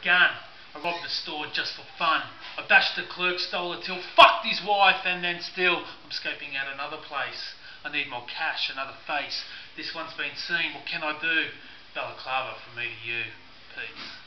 gun. I robbed the store just for fun. I bashed the clerk, stole a till, fucked his wife, and then still I'm scoping out another place. I need more cash, another face. This one's been seen, what can I do? Balaclava from me to you. Peace.